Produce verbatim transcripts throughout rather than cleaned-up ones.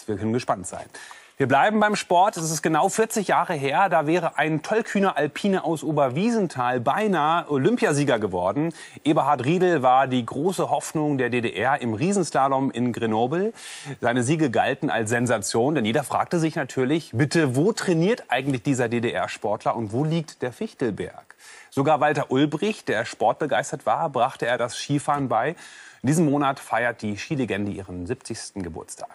Wir können gespannt sein. Wir bleiben beim Sport. Es ist genau vierzig Jahre her. Da wäre ein tollkühner Alpine aus Oberwiesenthal beinahe Olympiasieger geworden. Eberhard Riedl war die große Hoffnung der D D R im Riesenslalom in Grenoble. Seine Siege galten als Sensation, denn jeder fragte sich natürlich, bitte, wo trainiert eigentlich dieser D D R-Sportler und wo liegt der Fichtelberg? Sogar Walter Ulbricht, der sportbegeistert war, brachte er das Skifahren bei. In diesem Monat feiert die Skilegende ihren siebzigsten Geburtstag.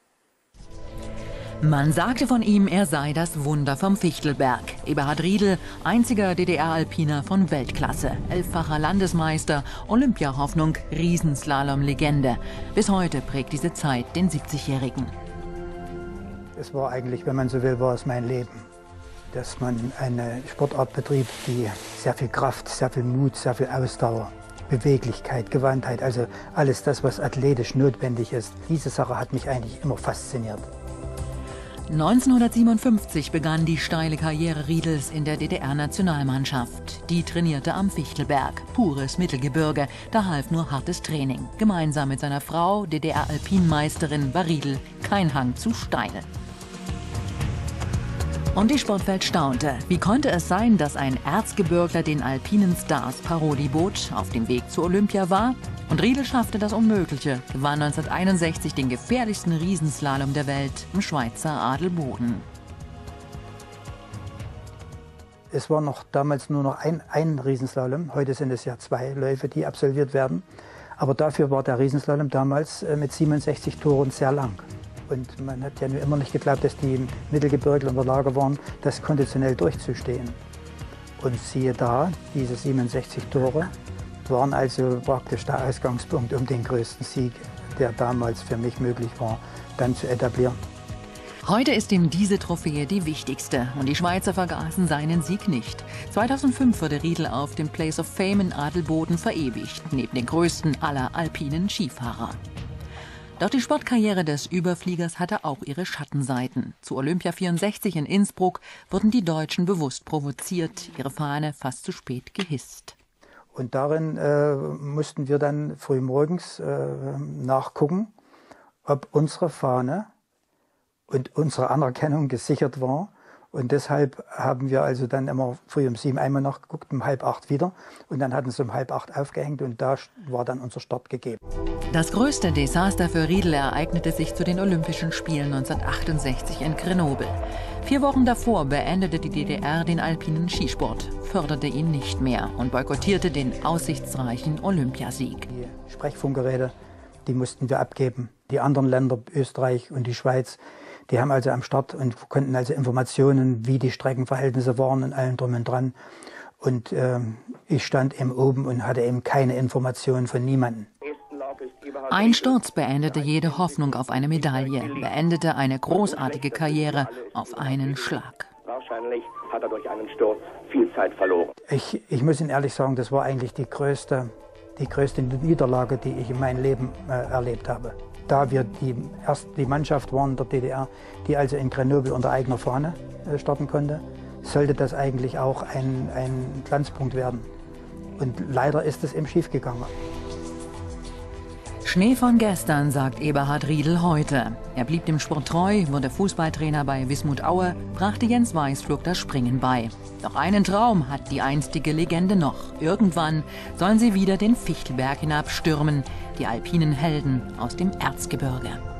Man sagte von ihm, er sei das Wunder vom Fichtelberg. Eberhard Riedl, einziger D D R-Alpiner von Weltklasse, elffacher Landesmeister, Olympiahoffnung, Riesenslalom-Legende. Bis heute prägt diese Zeit den siebzigjährigen. Es war eigentlich, wenn man so will, war es mein Leben. Dass man eine Sportart betrieb, die sehr viel Kraft, sehr viel Mut, sehr viel Ausdauer, Beweglichkeit, Gewandtheit, also alles das, was athletisch notwendig ist. Diese Sache hat mich eigentlich immer fasziniert. neunzehnhundertsiebenundfünfzig begann die steile Karriere Riedls in der D D R-Nationalmannschaft. Die trainierte am Fichtelberg, pures Mittelgebirge. Da half nur hartes Training. Gemeinsam mit seiner Frau, D D R-Alpinmeisterin, war Riedl kein Hang zu Steinen. Und die Sportwelt staunte. Wie konnte es sein, dass ein Erzgebirgler den alpinen Stars Paroli bot, auf dem Weg zu Olympia war? Und Riedl schaffte das Unmögliche, gewann neunzehnhunderteinundsechzig den gefährlichsten Riesenslalom der Welt im Schweizer Adelboden. Es war noch damals nur noch ein, ein Riesenslalom. Heute sind es ja zwei Läufe, die absolviert werden. Aber dafür war der Riesenslalom damals mit siebenundsechzig Toren sehr lang. Und man hat ja nur immer nicht geglaubt, dass die Mittelgebirgler in der Lage waren, das konditionell durchzustehen. Und siehe da, diese siebenundsechzig Tore waren also praktisch der Ausgangspunkt, um den größten Sieg, der damals für mich möglich war, dann zu etablieren. Heute ist ihm diese Trophäe die wichtigste und die Schweizer vergaßen seinen Sieg nicht. zweitausendfünf wurde Riedl auf dem Place of Fame in Adelboden verewigt, neben den größten aller alpinen Skifahrer. Doch die Sportkarriere des Überfliegers hatte auch ihre Schattenseiten. Zu Olympia vierundsechzig in Innsbruck wurden die Deutschen bewusst provoziert, ihre Fahne fast zu spät gehisst. Und darin äh, mussten wir dann frühmorgens äh, nachgucken, ob unsere Fahne und unsere Anerkennung gesichert war. Und deshalb haben wir also dann immer früh um sieben einmal nachgeguckt, um halb acht wieder. Und dann hatten sie um halb acht aufgehängt und da war dann unser Start gegeben. Das größte Desaster für Riedl ereignete sich zu den Olympischen Spielen neunzehnhundertachtundsechzig in Grenoble. Vier Wochen davor beendete die D D R den alpinen Skisport, förderte ihn nicht mehr und boykottierte den aussichtsreichen Olympiasieg. Die Sprechfunkgeräte, die mussten wir abgeben. Die anderen Länder, Österreich und die Schweiz, die haben also am Start und konnten also Informationen, wie die Streckenverhältnisse waren und allem drum und dran. Und äh, ich stand eben oben und hatte eben keine Informationen von niemandem. Ein Sturz beendete jede Hoffnung auf eine Medaille, beendete eine großartige Karriere auf einen Schlag. Wahrscheinlich hat er durch einen Sturz viel Zeit verloren. Ich, ich muss Ihnen ehrlich sagen, das war eigentlich die größte, die größte Niederlage, die ich in meinem Leben äh, erlebt habe. Da wir die, erst die Mannschaft waren der D D R, die also in Grenoble unter eigener Fahne äh, starten konnte, sollte das eigentlich auch ein, ein Glanzpunkt werden. Und leider ist es eben schiefgegangen. Schnee von gestern, sagt Eberhard Riedl heute. Er blieb dem Sport treu, wurde Fußballtrainer bei Wismut Aue, brachte Jens Weißflug das Springen bei. Doch einen Traum hat die einstige Legende noch. Irgendwann sollen sie wieder den Fichtelberg hinabstürmen, die alpinen Helden aus dem Erzgebirge.